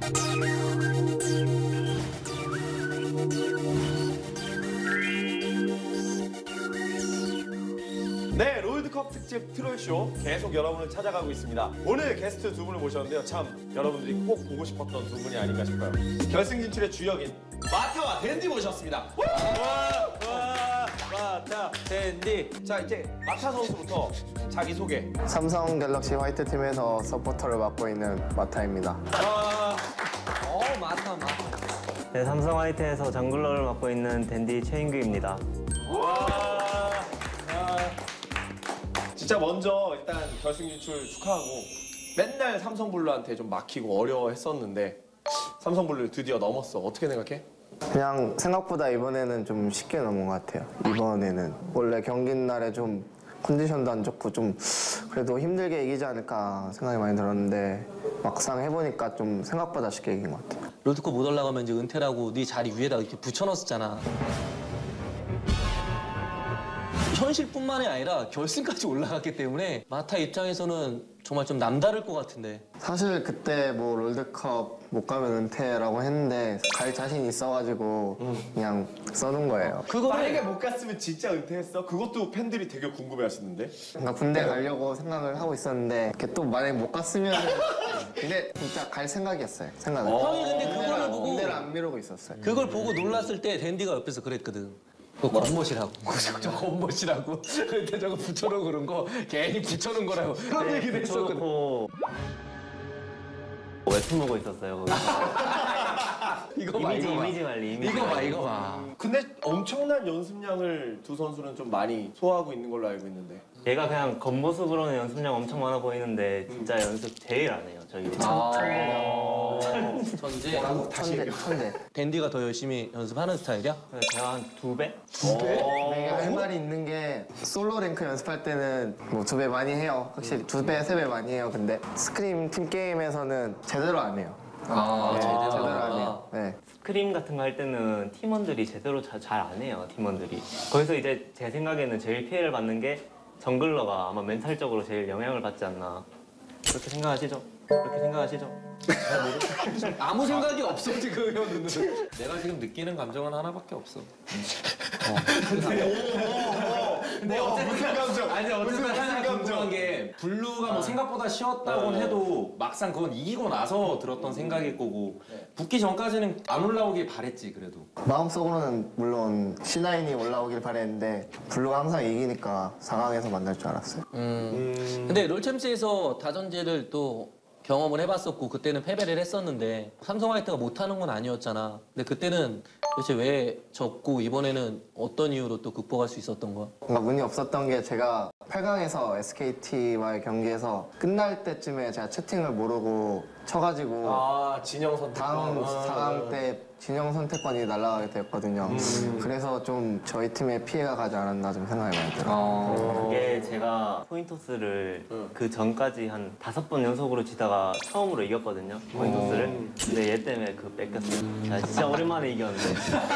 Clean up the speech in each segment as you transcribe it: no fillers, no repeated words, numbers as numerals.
네, 롤드컵 특집 트롤쇼 계속 여러분을 찾아가고 있습니다. 오늘 게스트 두 분을 모셨는데요. 참 여러분들이 꼭 보고 싶었던 두 분이 아닌가 싶어요. 결승 진출의 주역인 마타와 댄디 모셨습니다. 마타, 댄디. 자, 이제 마타 선수부터 자기소개. 삼성 갤럭시 화이트 팀에서 서포터를 맡고 있는 마타입니다. 마타. 네, 삼성 화이트에서 정글러를 맡고 있는 댄디 최인규입니다. 진짜 먼저 일단 결승 진출 축하하고 맨날 삼성블루한테 좀 막히고 어려워했었는데 삼성블루 드디어 넘었어. 어떻게 생각해? 그냥 생각보다 이번에는 좀 쉽게 넘은 것 같아요. 이번에는 원래 경기 날에 좀 컨디션도 안 좋고 좀 그래도 힘들게 이기지 않을까 생각이 많이 들었는데 막상 해보니까 좀 생각보다 쉽게 이긴 것 같아요. 롤드컵 못 올라가면 이제 은퇴라고 네 자리 위에다 이렇게 붙여놨었잖아. 현실뿐만이 아니라 결승까지 올라갔기 때문에 마타 입장에서는 정말 좀 남다를 것 같은데. 사실 그때 뭐 롤드컵 못 가면 은퇴라고 했는데 갈 자신 있어가지고 그냥 써둔 거예요. 만약에 못 갔으면 진짜 은퇴했어? 그것도 팬들이 되게 궁금해하시는데. 그러니까 군대 가려고 생각을 하고 있었는데 이렇게 또 만약에 못 갔으면 근데 진짜 갈 생각이었어요. 생각은. 형이 근데 그거를 보고 군대를 안 미루고 있었어요. 그걸 보고 놀랐을 때 댄디가 옆에서 그랬거든. 그거 겉멋이라고. 저 겉멋이라고. 근데 저거 붙여놓고 그런 거 괜히 붙여놓은 거라고. 그런 얘기도 했었거든. 웹툰 보고 있었어요. 이거 봐, 이거 봐. 이미지 관리. 이거 봐. 근데 엄청난 연습량을 두 선수는 좀 많이 소화하고 있는 걸로 알고 있는데. 얘가 그냥 겉모습으로는 연습량 엄청 많아 보이는데 진짜 연습 제일 안 해요, 저희. 천재. 다시 얘기해. 천재. 댄디가 더 열심히 연습하는 스타일이야? 제가 한 2배? 이게 할 말이 있는 게 솔로 랭크 연습할 때는 뭐 2배 많이 해요. 확실히 2배, 3배 많이 해요. 근데 스크림 팀 게임에서는 제대로 안 해요. 제대로 안 해요. 네. 스크림 같은 거 할 때는 팀원들이 제대로 잘 안 해요, 팀원들이. 거기서 이제 제 생각에는 제일 피해를 받는 게 정글러가 아마 멘탈적으로 제일 영향을 받지 않나. 그렇게 생각하시죠? 그렇게 생각하시죠? 아무 생각이 없어 지금 형은. 내가 지금 느끼는 감정은 하나밖에 없어. 근데 무슨 감정? 아니 어쨌든 무슨 하나 감정? 궁금한 게 블루가 뭐 생각보다 쉬웠다고는 해도 막상 그건 이기고 나서 들었던 생각일 거고 붙기 전까지는 안 올라오길 바랬지 그래도. 마음속으로는 물론 C9이 올라오길 바랬는데 블루가 항상 이기니까 4강에서 만날 줄 알았어요. 근데 롤챔스에서 다전제를 또 경험을 해봤었고 그때는 패배를 했었는데 삼성 화이트가 못하는 건 아니었잖아. 근데 그때는 도대체 왜 졌고 이번에는 어떤 이유로 또 극복할 수 있었던 거야? 뭔가 운이 없었던 게 제가 8강에서 SKT와의 경기에서 끝날 때쯤에 제가 채팅을 모르고 쳐가지고 진영 선택. 다음 4강 때 진영 선택권이 날아가게 됐거든요. 그래서 좀 저희 팀에 피해가 가지 않았나 좀 생각이 많이 들어요. 그게 제가 포인토스를 그 전까지 한 5번 연속으로 지다가 처음으로 이겼거든요, 포인토스를. 근데 얘 때문에 그 뺏겼어요. 야, 진짜 오랜만에 이겼는데.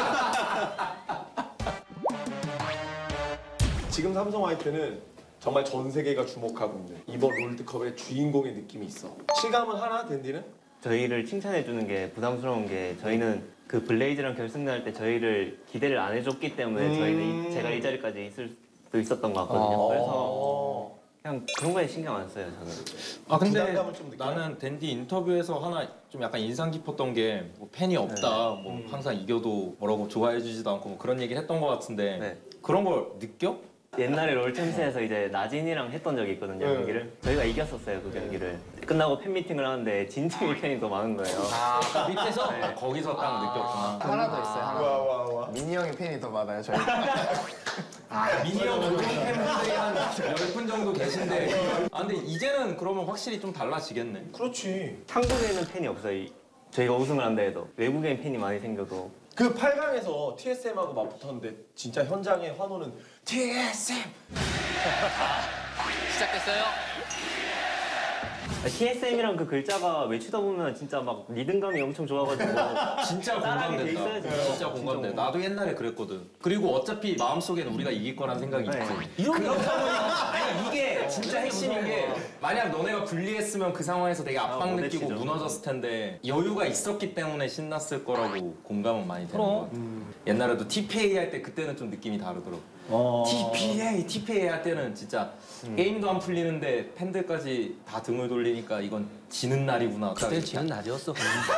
지금 삼성 화이트는 정말 전 세계가 주목하고 있는 이번 롤드컵의 주인공의 느낌이 있어. 실감은 하나, 댄디는? 저희를 칭찬해주는 게 부담스러운 게 저희는 그 블레이즈랑 결승할 때 저희를 기대를 안 해줬기 때문에 저희는 제가 이 자리까지 있을 수도 있었던 것 같거든요. 그래서 그냥 그런 거에 신경 안 써요, 저는. 아 근데 부담감을 좀 느껴요? 나는 댄디 인터뷰에서 하나 좀 약간 인상 깊었던 게 뭐 팬이 없다, 뭐 항상 이겨도 뭐라고 좋아해주지도 않고 뭐 그런 얘기를 했던 것 같은데 네. 그런 걸 느껴? 옛날에 롤챔스에서 이제 나진이랑 했던 적이 있거든요, 경기를. 저희가 이겼었어요, 그 경기를. 끝나고 팬미팅을 하는데 진팀이 팬이 더 많은 거예요. 밑에서? 아, 거기서 딱 느꼈구나. 하나 더 있어요, 하나. 와. 민희 형이 팬이 더 많아요, 저희. 미니 형 고정 팬분들이 한 10분 정도 계신데 아 근데 이제는 그러면 확실히 좀 달라지겠네. 그렇지. 한국에는 팬이 없어요. 저희가 우승을 한다 해도. 외국엔 팬이 많이 생겨도. 그 8강에서 TSM하고 맞붙었는데 진짜 현장의 환호는 TSM! 시작됐어요. TSM이랑 그 글자가 외치다 보면 진짜 막 리듬감이 엄청 좋아가지고 진짜 따라하게 돼 공감된다. 있어요, 진짜 공감돼. 나도 옛날에 그랬거든. 그리고 어차피 마음속에는 우리가 이길 거란 생각이 있지. 이런 거 아니 이게 진짜 핵심인 게 만약 너네가 불리했으면 그 상황에서 되게 압박 못 느끼고 해치죠. 무너졌을 텐데 여유가 있었기 때문에 신났을 거라고 공감은 많이 되는 것 같아. 옛날에도 TPA 할 때 그때는 좀 느낌이 다르더라고. TPA 할 때는 진짜 게임도 안 풀리는데 팬들까지 다 등을 돌리니까 이건 지는 날이구나. 그때 지는 날이었어.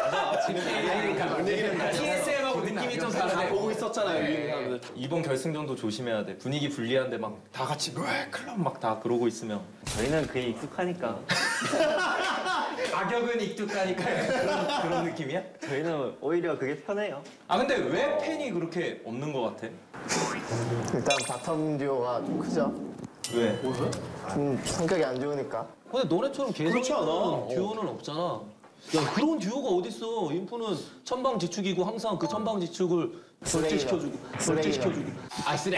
그러니까 TSM하고 느낌이 좀 다르네. 보고 있었잖아요. 이 사람들. 이번 결승전도 조심해야 돼. 분위기 불리한데 막 다 같이 왜 클럽 막 다 그러고 있으면 저희는 그게 익숙하니까 가격은 익숙하니까 그런 느낌이야? 저희는 오히려 그게 편해요. 아 근데 왜 팬이 그렇게 없는 것 같아? 일단 바텀 듀오가 좀 크죠. 왜? 좀 성격이 안 좋으니까. 근데 너네처럼 계속 그렇지 않아. 듀오는 없잖아. 야 그런 듀오가 어딨어? 인프는 천방지축이고 항상 그 천방지축을 절제시켜주고 절제시켜주고. 아 쓰레.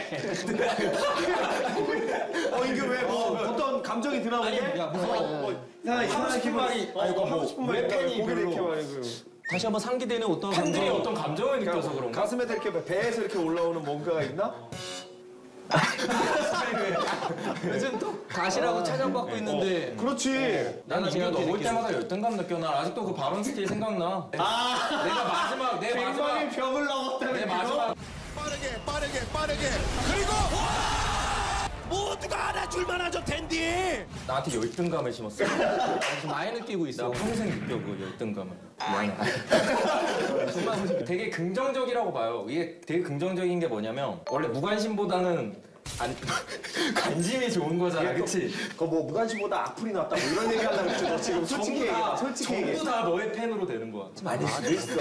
이게 왜 뭐 어떤 감정이 드나 보네? 아니, 야, 무서워. 하고 싶은 말이 하고 싶은 말이 왜 팬이 고개를 이렇게 별로- 말이고 다시 한번 상기되는 어떤 팬들이 감정. 어떤 감정을 느껴서 그런가? 가슴에 이렇게 배에서 이렇게 올라오는 뭔가가 있나? 요즘 또 가시라고 찬양받고 있는데 그렇지. 나는 제가 이거 넣을 느꼈어. 때마다 열등감 느껴. 나 아직도 그 발언 스틸 생각나. 내가 마지막 굉장히 벽을 넘었다는 내 마지막 빠르게 그리고 모두가 알아줄만 하죠 댄디. 나한테 열등감을 심었어. 지금 많이 느끼고 있어. 나 평생 느껴 그 열등감을. 미안해. 되게 긍정적이라고 봐요. 이게 되게 긍정적인 게 뭐냐면 원래 무관심보다는 관심이 좋은 거잖아, 그렇지? 그거 뭐 무관심보다 악플이 났다 뭐 이런 얘기 하려고 했지. 너 지금 솔직히 얘기해. 솔직히 얘기해. 전부 다 너의 팬으로 되는 거야. 아닐 수도 있어.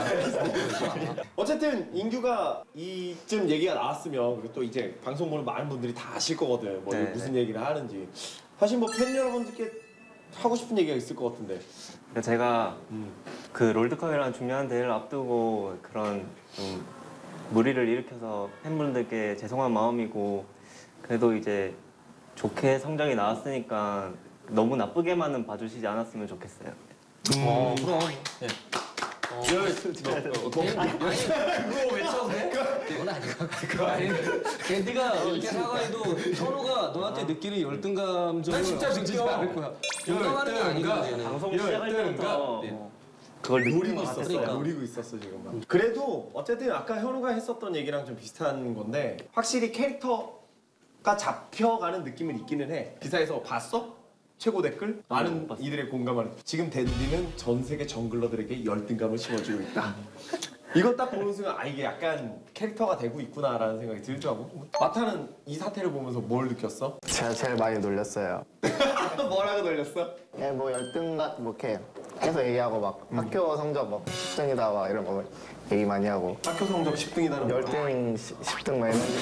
어쨌든 인규가 이쯤 얘기가 나왔으면 그리고 또 이제 방송 보는 많은 분들이 다 아실 거거든. 뭐 네, 무슨 얘기를 하는지. 사실 뭐 팬 여러분들께 하고 싶은 얘기가 있을 것 같은데. 그러니까 제가 그 롤드컵이라는 중요한 대회를 앞두고 그런 좀 무리를 일으켜서 팬분들께 죄송한 마음이고 그래도 이제 좋게 성적이 나왔으니까 너무 나쁘게만은 봐주시지 않았으면 좋겠어요. 그럼. 그거 외쳐도 돼? 그건 아니고. 그거 아니고. 캔디가 이렇게 사과해도 현우가 너한테 느끼는 열등감 점을 난 진짜 없애지 느껴. 않을 거야. 공감하는 게 아니거든. 얘는. 방송 열등감. 시작할 때부터 네. 그걸 노리고 느끼는 것 있었어. 같았어요. 그러니까. 노리고 있었어 지금. 그래도 어쨌든 아까 현우가 했었던 얘기랑 좀 비슷한 건데 확실히 캐릭터가 잡혀가는 느낌은 있기는 해. 기사에서 봤어? 최고 댓글? 많은 봤어. 이들의 공감하는. 지금 댄디는 전 세계 정글러들에게 열등감을 심어주고 있다. 이거 딱 보는 순간 아 이게 약간 캐릭터가 되고 있구나라는 생각이 들더라고. 마타는 이 사태를 보면서 뭘 느꼈어? 제가 제일 많이 놀렸어요. 뭐라고 놀렸어? 예, 뭐 열등감 뭐 이렇게 계속 얘기하고 막 학교 성적 막 10등이다 막 이런 거 얘기 많이 하고 학교 성적 10등이다는 열등 10등 막 이런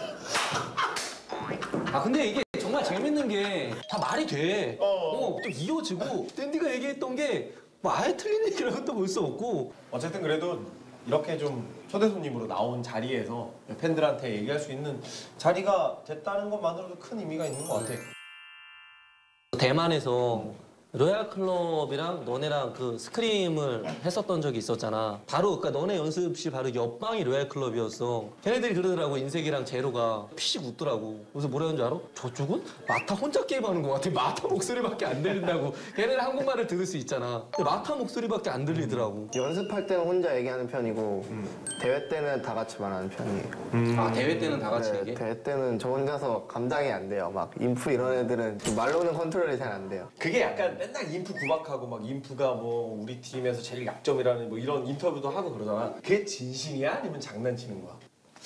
아 근데 이게 정말 재밌는 게 다 말이 돼. 또 이어지고 댄디가 얘기했던 게 뭐 아예 틀린 얘기라고 또 볼 수 없고. 어쨌든 그래도 이렇게 좀 초대 손님으로 나온 자리에서 팬들한테 얘기할 수 있는 자리가 됐다는 것만으로도 큰 의미가 있는 것 같아. 대만에서 로얄 클럽이랑 너네랑 그 스크림을 했었던 적이 있었잖아. 바로 그러니까 너네 연습실 바로 옆방이 로얄 클럽이었어. 걔네들이 그러더라고 인색이랑 제로가 피식 웃더라고. 그래서 뭐라는 줄 알아? 저쪽은 마타 혼자 게임하는 것 같아. 마타 목소리밖에 안 들린다고. 걔네는 한국말을 들을 수 있잖아. 근데 마타 목소리밖에 안 들리더라고. 연습할 때는 혼자 얘기하는 편이고 대회 때는 다 같이 말하는 편이에요. 아 대회 때는 다 같이 네, 얘기해? 대회 때는 저 혼자서 감당이 안 돼요. 막 인프 이런 애들은 좀 말로는 컨트롤이 잘 안 돼요. 그게 약간 맨날 인프 구박하고 막 인프가 뭐 우리 팀에서 제일 약점이라는 뭐 이런 인터뷰도 하고 그러잖아. 그게 진심이야? 아니면 장난치는 거야?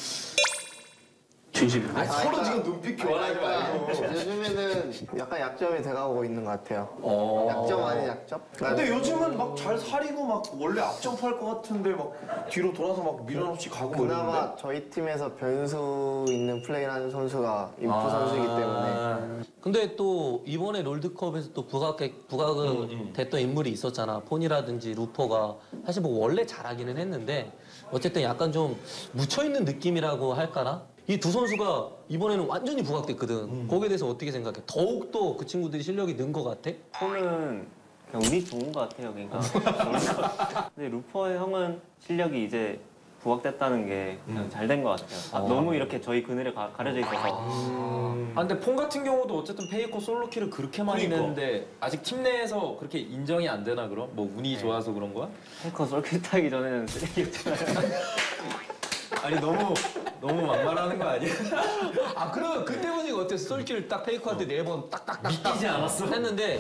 진심이야. 아니, 서로 지금 눈빛 교환하지 말고. 요즘에는 약간 약점이 돼가고 있는 것 같아요. 약점 아닌 약점? 근데 요즘은 막 잘 사리고 막 원래 앞점프할 것 같은데 막 뒤로 돌아서 막 밀어넣지 가고 뭐 이러는데. 그나마 저희 팀에서 변수 있는 플레이를 하는 선수가 인프 선수이기 때문에 근데 또 이번에 롤드컵에서 또 부각을 됐던 인물이 있었잖아. 폰이라든지 루퍼가 사실 뭐 원래 잘하기는 했는데 어쨌든 약간 좀 묻혀있는 느낌이라고 할까나? 이 두 선수가 이번에는 완전히 부각됐거든. 거기에 대해서 어떻게 생각해? 더욱 더 그 친구들이 실력이 는 것 같아? 폰은 그냥 운이 좋은 것 같아요. 그러니까. 근데 루퍼 형은 실력이 이제 부각됐다는 게 그냥 잘 된 것 같아요. 너무 이렇게 저희 그늘에 가려져 있어서. 아 근데 폰 같은 경우도 어쨌든 페이커 솔로킬을 그렇게 많이 그러니까. 냈는데 아직 팀 내에서 그렇게 인정이 안 되나 그럼? 뭐 운이 좋아서 그런 거야? 페이커 솔킬 타기 전에는 쓰레기였잖아요. 아니 너무 막말하는 거 아니야? 아 그럼 그때 보니까 어땠어? 솔킬 딱 페이커한테 4번 딱딱딱 믿기지 않았어? 했는데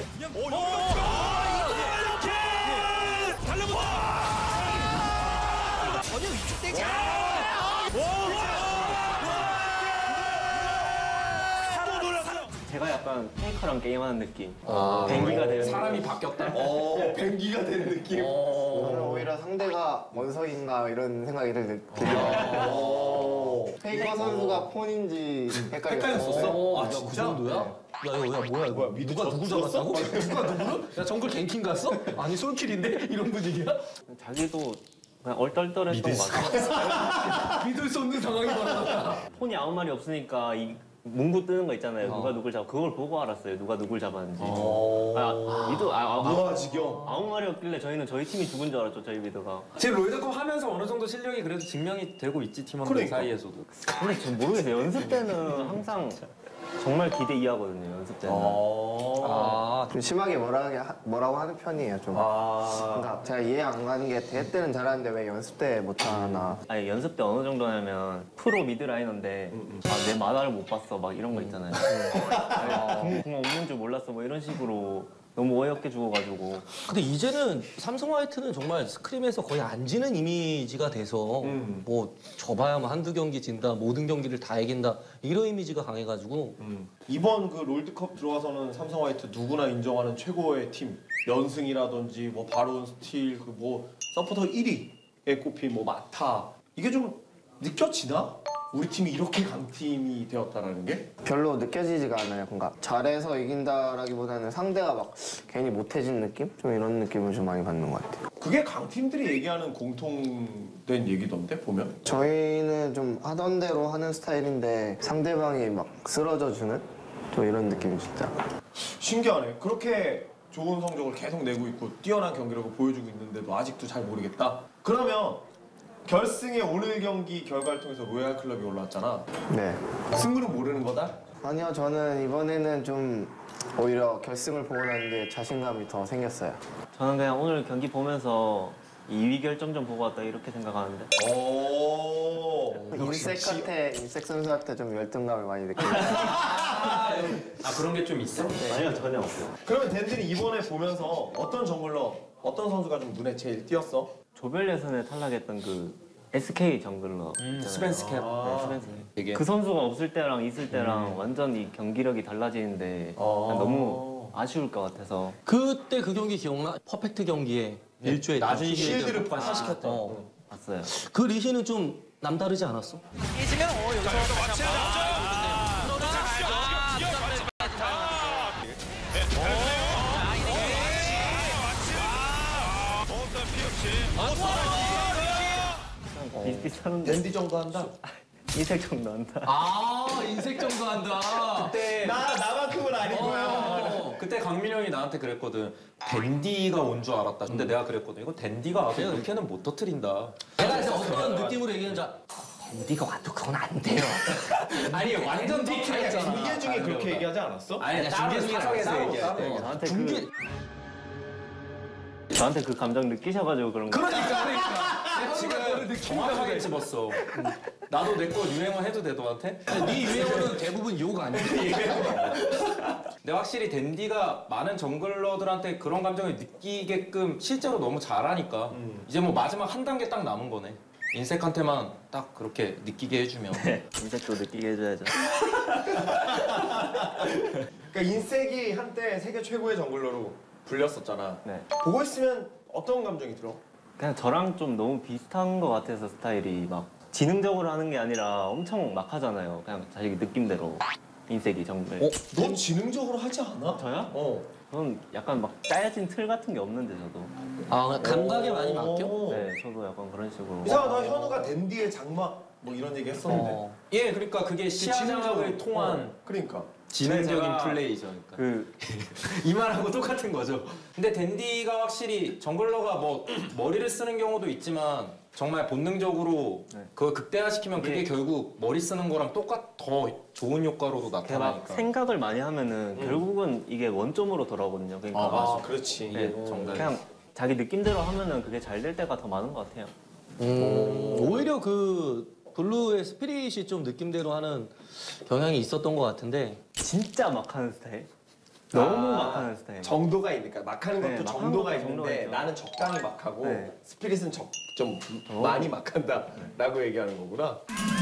제가 약간 페이커랑 게임하는 느낌. 아, 뱅기가 되는 사람이 바뀌었다. 뱅기가 된 느낌. 저는 오히려 상대가 원석인가 이런 생각이 들어요. 페이커 선수가 폰인지 헷갈렸어요. 아 진짜? 그 정도야? 야 이거 뭐야 이거? 누가 누구 잡았다고? 누가 누구를? 야 정글 갱킹 갔어? 아니 솔킬인데? 이런 분위기야? 자기도 그냥 얼떨떨했던 것 같아요. 믿을 수 없는 상황이 벌어졌다. 폰이 아무 말이 없으니까 이 문구 뜨는 거 있잖아요. 누가 누굴 잡아. 그걸 보고 알았어요. 누가 누굴 잡았는지. 무아지경. 아무 말이 없길래 저희는 저희 팀이 죽은 줄 알았죠. 저희 미드가. 지금 롤드컵 하면서 어느 정도 실력이 그래도 증명이 되고 있지 팀원들 그러니까. 사이에서도. 근데 전 모르겠어요. 연습 때는 항상 정말 기대 이하거든요. 연습 때는. 좀 심하게 뭐라고 하는 편이에요. 좀. 그러니까 제가 이해 안 가는 게 대회 때는 잘하는데 왜 연습 때 못하나. 아니 연습 때 어느 정도냐면 프로 미드 라이너인데 내 만화를 못 봤어 막 이런 거 있잖아요. 공 없는 줄 몰랐어 뭐 이런 식으로 너무 어이없게 죽어가지고. 근데 이제는 삼성 화이트는 정말 스크림에서 거의 안 지는 이미지가 돼서 뭐 져봐야 뭐 한두 경기 진다, 모든 경기를 다 이긴다 이런 이미지가 강해가지고 이번 그 롤드컵 들어와서는 삼성 화이트 누구나 인정하는 최고의 팀 연승이라든지 뭐 바론 스틸 그 뭐 서포터 1위에 꼽힌 뭐 마타 이게 좀 느껴지나? 우리 팀이 이렇게 강팀이 되었다라는 게? 별로 느껴지지가 않아요. 그러니까 잘해서 이긴다라기보다는 상대가 막 괜히 못해진 느낌? 좀 이런 느낌을 좀 많이 받는 것 같아요. 그게 강팀들이 얘기하는 공통된 얘기던데 보면? 저희는 좀 하던 대로 하는 스타일인데 상대방이 막 쓰러져 주는 좀 이런 느낌이 진짜. 신기하네. 그렇게 좋은 성적을 계속 내고 있고 뛰어난 경기력을 보여주고 있는데도 아직도 잘 모르겠다. 그러면 결승의 오늘 경기 결과를 통해서 로얄 클럽이 올라왔잖아. 네. 승부는 모르는 거다? 아니요, 저는 이번에는 좀 오히려 결승을 보고 난 게 자신감이 더 생겼어요. 저는 그냥 오늘 경기 보면서 2위 결정전 보고 왔다 이렇게 생각하는데. 오. 인색 선수한테 좀 열등감을 많이 느껴요. 아 그런 게 좀 있어? 아니요 전혀 없어요. 그러면 댄들이 이번에 보면서 어떤 정글러, 어떤 선수가 좀 눈에 제일 띄었어? 조별 예선에 탈락했던 그 SK 정글러 스펜스 캡. 네, 스펜스. 되게. 그 선수가 없을 때랑 있을 때랑 완전 이 경기력이 달라지는데 그냥 너무 아쉬울 것 같아서. 그때 그 경기 기억나? 퍼펙트 경기에 일주에 낮은 실드를 파시켰다. 봤어요. 그 리시는 좀 남다르지 않았어? 비슷비슷한데 댄디 정도 한다? 이색 정도 한다. 아 인색 정도 한다. 그때 나만큼은 아닌 그때 강민 형이 나한테 그랬거든. 댄디가 온 줄 알았다. 근데 내가 그랬거든. 이거 댄디가 와도 이렇게는 못 터뜨린다. 내가 그래서 어떤 느낌으로 얘기하는 줄 댄디가 와도 그건 안 돼요. 아니 완전 터뜨렸잖아. 중계 중에 그렇게 얘기하지 않았어? 아니 중계 중에 사석에서 얘기할 때. 저한테 중계 저한테 그 감정 느끼셔가지고 그런 거. 그러니까. 지금 정확하게 집었어. 나도 내 거 유행어 해도 돼 너한테? 네 유행어는 대부분 욕 아니야? 근데 확실히 댄디가 많은 정글러들한테 그런 감정을 느끼게끔 실제로 너무 잘하니까 이제 뭐 마지막 한 단계 딱 남은 거네. 인색한테만 딱 그렇게 느끼게 해주면. 인색도 느끼게 해줘야죠. 그러니까 인색이 한때 세계 최고의 정글러로 불렸었잖아. 네. 보고 있으면 어떤 감정이 들어? 그냥 저랑 좀 너무 비슷한 것 같아서 스타일이 막 지능적으로 하는 게 아니라 엄청 막 하잖아요. 그냥 자기 느낌대로. 인색이 정글. 넌 지능적으로 하지 않아? 저요? 어. 저는 약간 막 짜여진 틀 같은 게 없는데 저도. 아 감각에 많이 맡겨? 네, 저도 약간 그런 식으로. 이상하다. 현우가 댄디의 장막 뭐 이런 얘기 했었는데. 예, 그러니까 그게 시야장을 통한 그러니까. 지능적인 제가 플레이죠. 그러니까. 이 말하고 똑같은 거죠. 근데 댄디가 확실히 정글러가 뭐 머리를 쓰는 경우도 있지만 정말 본능적으로 그걸 극대화시키면 그게 결국 머리 쓰는 거랑 더 좋은 효과로도 제가 막 나타나니까. 생각을 많이 하면은 결국은 이게 원점으로 돌아오거든요. 그러니까 아, 그렇지. 네, 정답이지. 그냥 자기 느낌대로 하면은 그게 잘 될 때가 더 많은 것 같아요. 오히려 그 블루의 스피릿이 좀 느낌대로 하는 경향이 있었던 것 같은데 진짜 막 하는 스타일. 너무 막 하는 스타일. 정도가 있으니까 막 하는 것도 네, 막 정도가 하는 것도 정도가 있는데 있죠. 나는 적당히 막 하고 네. 스피릿은 좀 많이 막 한다라고 얘기하는 거구나.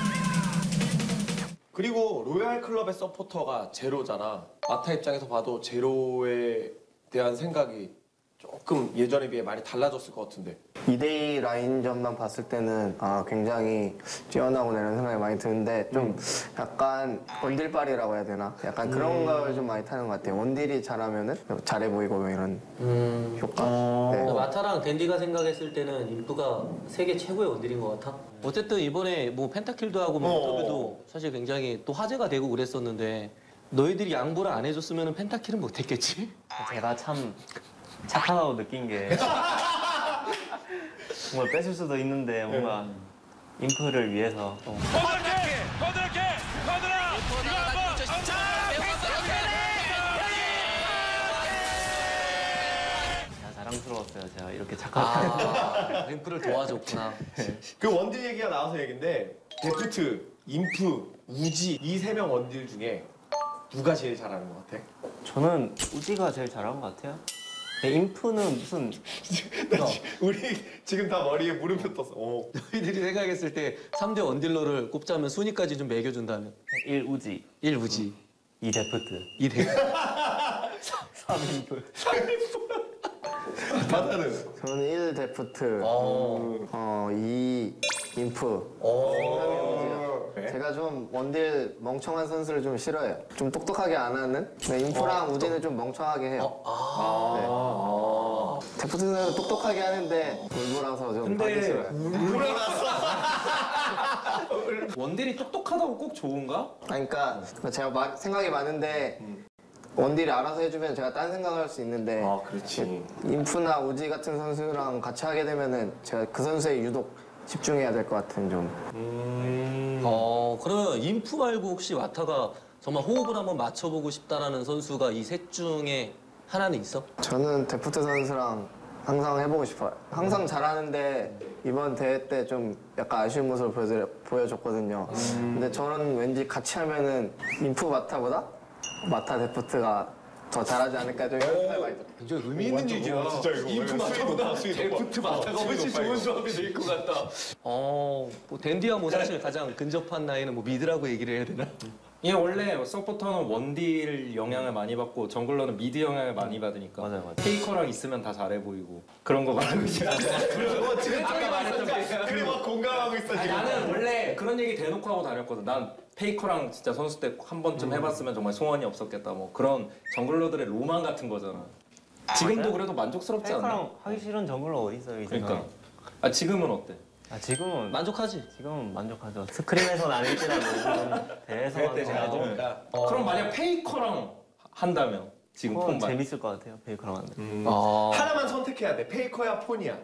그리고 로얄 클럽의 서포터가 제로잖아. 마타 입장에서 봐도 제로에 대한 생각이 조금 예전에 비해 많이 달라졌을 것 같은데. 2대2 라인전만 봤을 때는 굉장히 뛰어나고 이런 생각이 많이 드는데 좀 약간 원딜빨이라고 해야 되나? 약간 그런 걸 좀 많이 타는 것 같아요. 원딜이 잘하면은 잘해 보이고 뭐 이런 효과. 네. 마타랑 댄디가 생각했을 때는 인프가 세계 최고의 원딜인 것 같아. 어쨌든 이번에 뭐 펜타킬도 하고 뭐 인터뷰도 사실 굉장히 또 화제가 되고 그랬었는데 너희들이 양보를 안 해줬으면 펜타킬은 못했겠지? 제가 참 착하다고 느낀 게 정말 뺏을 수도 있는데 뭔가 인프를 위해서 제가 자랑스러웠어요. 제가 이렇게 착하게 인프를 도와줬구나. 그 원딜 얘기가 나와서 얘긴데 데프트, 인프, 우지 이 세 명 원딜 중에 누가 제일 잘하는 것 같아? 저는 우지가 제일 잘한 것 같아요. 인프는 무슨 우리 지금 다 머리에 물음표 떴어. 너희들이 생각했을 때 3대 원딜러를 꼽자면 순위까지 좀 매겨준다면 1 우지, 1 우지, 2 데프트, 2 대 3 인프. 마타는? 저는 1 데프트, 2 인프. 그래? 제가 좀 원딜 멍청한 선수를 좀 싫어해요. 좀 똑똑하게 안 하는? 근데 인프랑 우지는 좀 멍청하게 해요. 네. 데프트는 똑똑하게 하는데 울보라서 좀 하기 싫어요. 원딜이 똑똑하다고 꼭 좋은가? 그러니까 제가 생각이 많은데 원딜이 알아서 해주면 제가 딴 생각할 수 있는데 그렇지. 인프나 우지 같은 선수랑 같이 하게 되면은 제가 그 선수에 유독 집중해야 될 것 같은 좀. 그러면 인프 말고 혹시 와타가 정말 호흡을 한번 맞춰보고 싶다라는 선수가 이 셋 중에 하나는 있어? 저는 데프트 선수랑 항상 해보고 싶어요. 항상 잘하는데 이번 대회 때 좀 약간 아쉬운 모습을 보여줬거든요. 근데 저는 왠지 같이 하면은 인프 마타보다 마타 데프트가 더 잘하지 않을까 좀 이런 생각이 많이 들어요. 굉장히 의미 있는 얘기야. 진짜 이거 인프 마타보다 데프트 마타가 훨씬 좋은 조합이 될 것 같다. 뭐 댄디와 뭐 사실 가장 근접한 나이는 뭐 미드라고 얘기를 해야 되나? 예, 원래 서포터는 원딜 영향을 많이 받고 정글러는 미드 영향을 많이 받으니까 맞아요. 페이커랑 있으면 다 잘해 보이고 그런 거 말하고 있지 않아요? 지금 아까 말했던 게 그래 막 공감하고 있어 지금. 나는 원래 그런 얘기 대놓고 하고 다녔거든. 난 페이커랑 진짜 선수 때 한 번쯤 해봤으면 정말 소원이 없었겠다. 뭐 그런 정글러들의 로망 같은 거잖아. 지금도 그래도 만족스럽지 않나? 페이커랑 하기 싫은 정글러 어디 있어요 이 그러니까. 세상에. 지금은 어때? 지금은 만족하지? 지금은 만족하죠. 스크림에서는 아닐지라도 대회에서만 해도 그럼 만약 페이커랑 한다면 지금 그건 폰만 재밌을 것 같아요. 페이커랑 하는. 하나만 선택해야 돼. 페이커야 폰이야.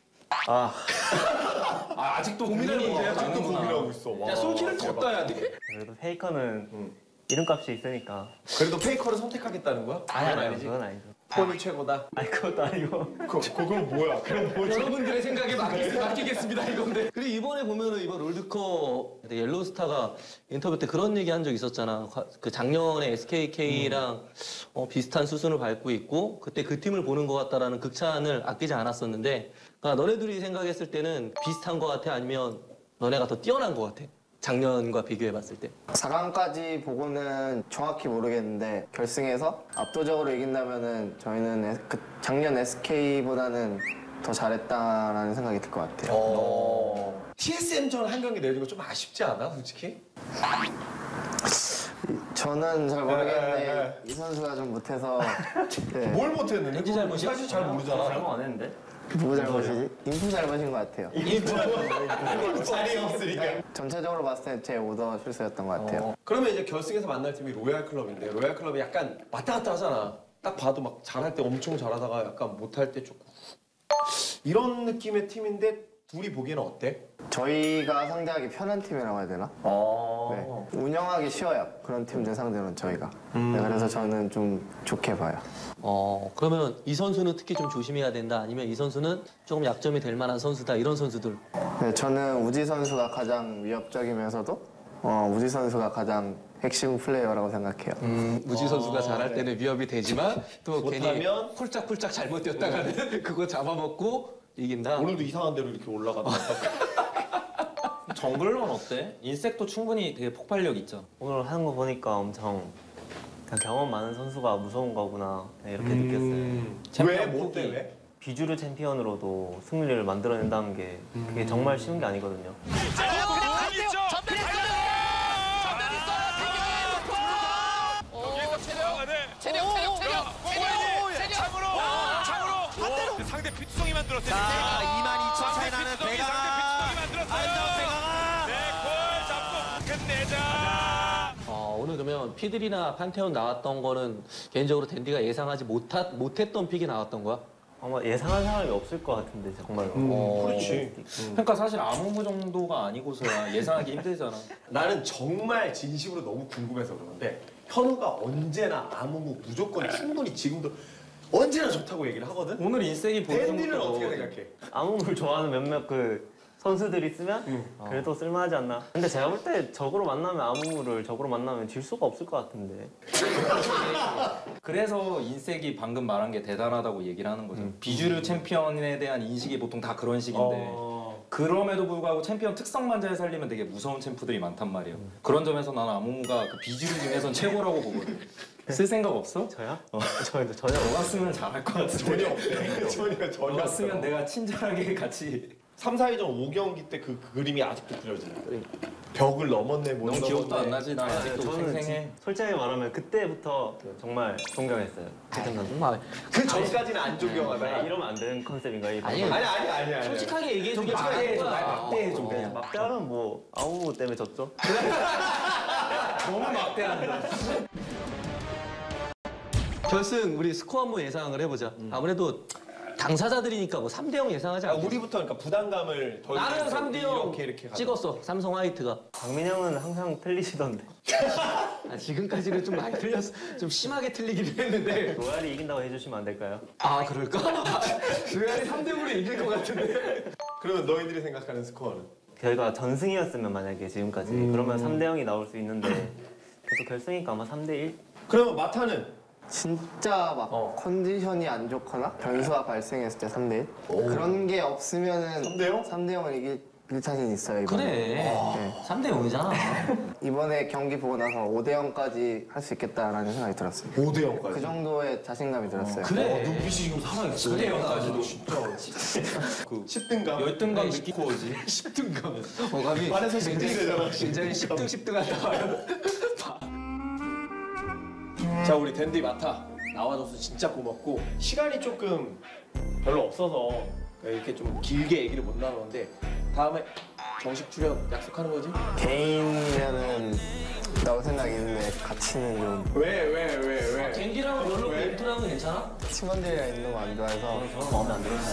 아직도 고민하는 아직도 거야. 고민하고 있어. 와, 야, 솔키를 더 대박. 따야 돼. 그래도 페이커는 이름값이 있으니까. 그래도 페이커를 선택하겠다는 거야? 그건 아니죠. 폰이 최고다. 아니 그것도 아니고. 그건 뭐야? 그럼 뭐지? 여러분들의 생각에 맡기겠습니다 이건데. 그리고 이번에 보면은 이번 롤드컵 옐로우스타가 인터뷰 때 그런 얘기 한 적 있었잖아. 그 작년에 SKK랑 비슷한 수순을 밟고 있고 그때 그 팀을 보는 것 같다라는 극찬을 아끼지 않았었는데, 그러니까 너네들이 생각했을 때는 비슷한 것 같아 아니면 너네가 더 뛰어난 것 같아? 작년과 비교해봤을 때. 4강까지 보고는 정확히 모르겠는데 결승에서 압도적으로 이긴다면은 저희는 그 작년 SK보다는 더 잘했다라는 생각이 들 것 같아요. TSM전 한 경기 내주고 좀 아쉽지 않아, 솔직히? 저는 잘 모르겠는데 이 선수가 좀 못해서 네. 뭘 못했는데? 왠지 잘못이야? 사실 잘 모르잖아. 잘못 안 했는데? 누구 잘못이지? 인프 잘못인 것 같아요. 자리 없으니까. 전체적으로 봤을 때 제 오더 실수였던 것 같아요. 그러면 이제 결승에서 만날 팀이 로얄 클럽인데 로얄 클럽이 약간 왔다 갔다 하잖아. 딱 봐도 막 잘할 때 엄청 잘하다가 약간 못할 때 조금 이런 느낌의 팀인데 둘이 보기에는 어때? 저희가 상대하기 편한 팀이라고 해야 되나? 네. 운영하기 쉬워요. 그런 팀들 상대로는 저희가. 네, 그래서 저는 좀 좋게 봐요. 그러면 이 선수는 특히 좀 조심해야 된다. 아니면 이 선수는 조금 약점이 될 만한 선수다. 이런 선수들. 네, 저는 우지 선수가 가장 위협적이면서도 우지 선수가 가장 핵심 플레이어라고 생각해요. 우지 선수가 잘할 때는 위협이 되지만 또 괜히 못하면? 홀짝홀짝 잘못 뛰었다가는 그거 잡아먹고 이긴다. 오늘도 이상한 데로 이렇게 올라가다. 정글러는 어때? 인색도 충분히 되게 폭발력 있죠. 오늘 하는 거 보니까 엄청 그냥 경험 많은 선수가 무서운 거구나 네, 이렇게 느꼈어요. 왜? 뭐 때문에? 비주류 챔피언으로도 승리를 만들어낸다는 게 그게 정말 쉬운 게 아니거든요. 상대 피투성이 만들었어요. 자, 22,000 차이 나는 배가 아름다운 배가 골 잡고 끝내자. 오늘 그러면 피들이나 판테온 나왔던 거는 개인적으로 댄디가 예상하지 못했던 픽이 나왔던 거야? 아마 예상한 사람이 없을 것 같은데 정말로. 그렇지. 그러니까 사실 아무무 정도가 아니고서야 예상하기 힘들잖아. 나는 정말 진심으로 너무 궁금해서 그러는데 현우가 언제나 아무무 무조건 충분히 지금도 언제나 좋다고 얘기를 하거든? 오늘 인색이 보여준 댄디는 것도 어떻게 생각해? 아무물 좋아하는 몇몇 선수들이 쓰면 그래도 쓸만하지 않나. 근데 제가 볼 때 적으로 만나면 아무물을 적으로 만나면 질 수가 없을 것 같은데. 그래서 인색이 방금 말한 게 대단하다고 얘기를 하는 거죠. 비주류 챔피언에 대한 인식이 보통 다 그런 식인데 그럼에도 불구하고 챔피언 특성만 잘 살리면 되게 무서운 챔프들이 많단 말이에요. 그런 점에서 나는 아무무가 그 비주류 중에선 최고라고 보거든. 쓸 생각 없어? 저요? 저희도 전혀 너가 쓰면 잘할 것 같은데. 전혀 없대. 전혀 너가 쓰면 내가 친절하게 같이 3, 4위전 5경기 때 그 그림이 아직도 그려지네. 벽을 넘었네, 못 너무 기억도 안 넘었네. 나지. 나 아직도 저는 생생해. 솔직하게 말하면 그때부터 정말 존경했어요. 정말 그 전까지는 안 네, 존경하다가 이러면 안 되는 컨셉인가 이 아니, 방송. 아니. 솔직하게 얘기해준 게 막대해줘, 맞아. 막대해줘. 그냥. 막대하면 뭐 아무 때문에 졌죠? 너무 막대한다. 결승 우리 스코어 한번 예상을 해보자. 아무래도 당사자들이니까 뭐 3대0 예상하지 않겠어? 우리부터 그러니까 부담감을 덜 나는 주면서 3대0 이렇게 가자. 찍었어. 삼성 화이트가. 박민 형은 항상 틀리시던데. 지금까지는 좀 많이 틀렸어. 좀 심하게 틀리긴 했는데. 로얄이 이긴다고 해주시면 안 될까요? 아 그럴까? 로얄이 3대0으로 이길 것 같은데. 그러면 너희들이 생각하는 스코어는? 저희가 전승이었으면 만약에 지금까지 그러면 3대 0이 나올 수 있는데 그래도 결승이니까 아마 3대 1? 그러면 마타는? 진짜 막 컨디션이 안 좋거나 변수가 발생했을 때 3대1 그런 게 없으면은 3대0? 3대0을 이길 자신 있어요 이번에. 그래. 네. 3대0이잖아. 이번에 경기 보고 나서 5대0까지 할 수 있겠다라는 생각이 들었어요. 5대0까지. 그 정도의 자신감이 들었어요. 그래. 눈빛이 지금 살아있어. 5대0까지도. 진짜. 그 10등감? 열등감 느끼고 오지. 10등감은. 어감이 반에서 10등이 되잖아. 굉장히 10등 하다. 자, 우리 댄디 마타 나와줘서 진짜 고맙고 시간이 조금 별로 없어서 이렇게 좀 길게 얘기를 못 나누는데 다음에 정식 출연 약속하는 거지? 개인이면은 나올 생각이 있는데 같이는 좀 왜? 겐디랑 별로 인터랑은 괜찮아? 팀원들이랑 있는 거 안 좋아해서 저는 마음에 안 들어요.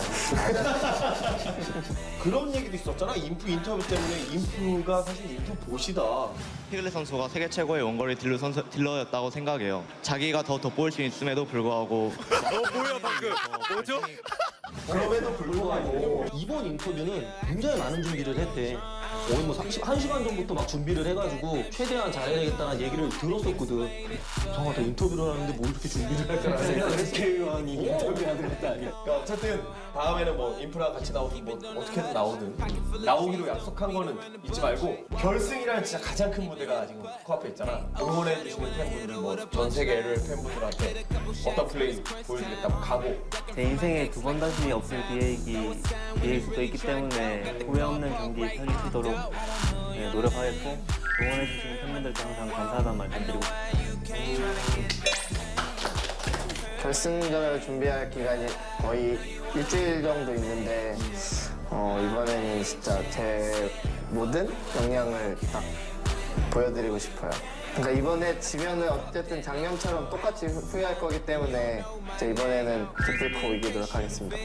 그런 얘기도 있었잖아. 인프 인터뷰 때문에 인프가 사실 인프 보시다. 피글렛 선수가 세계 최고의 원거리 딜러였다고 생각해요. 자기가 더 돋보일 수 있음에도 불구하고 뭐야 방금? 뭐죠? 그럼에도 불구하고 이번 인터뷰는 굉장히 많은 준비를 했대. 거의 뭐 1시간 전부터 막 준비를 해가지고 최대한 잘해야겠다는 얘기를 들었었거든. 나 인터뷰를 하는데 뭘 이렇게 준비를 할까라는 생각을 했어. 국회의원이 인터뷰하는 것도 아니야. 그러니까 어쨌든 다음에는 뭐 인프라 같이 나오든 뭐 어떻게든 나오든 나오기로 약속한 거는 잊지 말고 결승이라는 진짜 가장 큰 무대가 지금 코앞에 있잖아. 응원해 주시는 팬분들 뭐 전 세계 LOL 팬분들한테 어떤 플레이 보여주겠다고 각오. 제 인생에 두 번 다시 없을 기회일 수도 있기 때문에 후회 없는 경기 펼치도록 노력하겠고 응원해주시는 팬분들께 항상 감사하다는 말 드리고 싶습니다. 결승전을 준비할 기간이 거의 일주일 정도 있는데 이번에는 진짜 제 모든 역량을 딱 보여드리고 싶어요. 그러니까 이번에 지면은 어쨌든 작년처럼 똑같이 후회할 거기 때문에 이제 이번에는 기필코 이기도록 하겠습니다.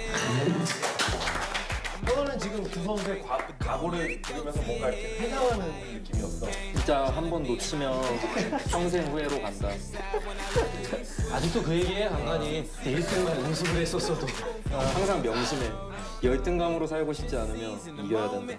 오늘은 지금 두 선수의 각오를 들으면서 뭔가 이렇게 회상하는 느낌이었어. 진짜 한 번 놓치면 평생 후회로 간다. 아직도 그 얘기해 간간히 1등만 우승을 했었어도. 항상 명심해. 열등감으로 살고 싶지 않으면 이겨야 된다.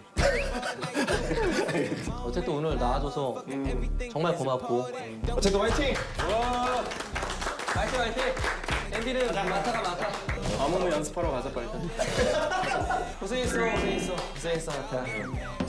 어쨌든 오늘 나와줘서 정말 고맙고. 어쨌든 화이팅! 화이팅 화이팅! 앤디는 마타가 마타. 아무무 연습하러 가자 빨리. 고생했어 마타.